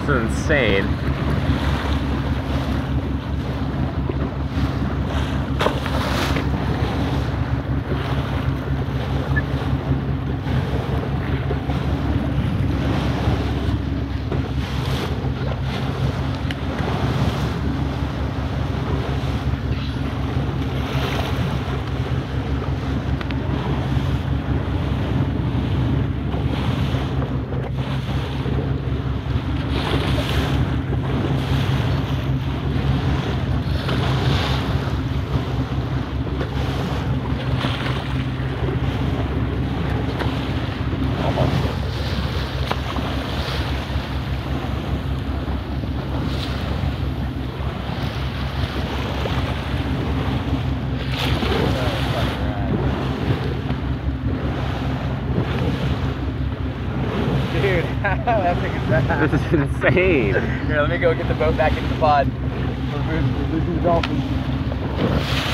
is insane. Dude, that thing is bad. This is insane. Here, let me go get the boat back into the pod. We're losing the dolphins.